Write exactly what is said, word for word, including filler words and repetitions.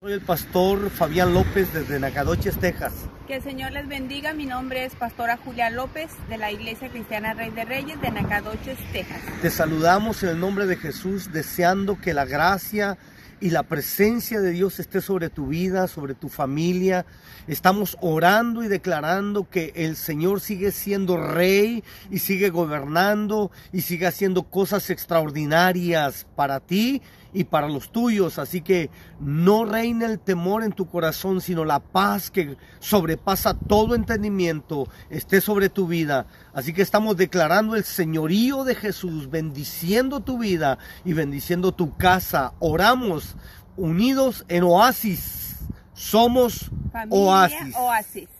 Soy el pastor Fabián López desde Nacogdoches, Texas. Que el Señor les bendiga. Mi nombre es pastora Julia López de la Iglesia Cristiana Rey de Reyes de Nacogdoches, Texas. Te saludamos en el nombre de Jesús, deseando que la gracia y la presencia de Dios esté sobre tu vida, sobre tu familia. Estamos orando y declarando que el Señor sigue siendo rey y sigue gobernando y sigue haciendo cosas extraordinarias para ti y para los tuyos. Así que no reine el temor en tu corazón, sino la paz que sobrepasa todo entendimiento esté sobre tu vida. Así que estamos declarando el señorío de Jesús, bendiciendo tu vida y bendiciendo tu casa. Oramos unidos en Oasis. Somos Familia Oasis. Oasis.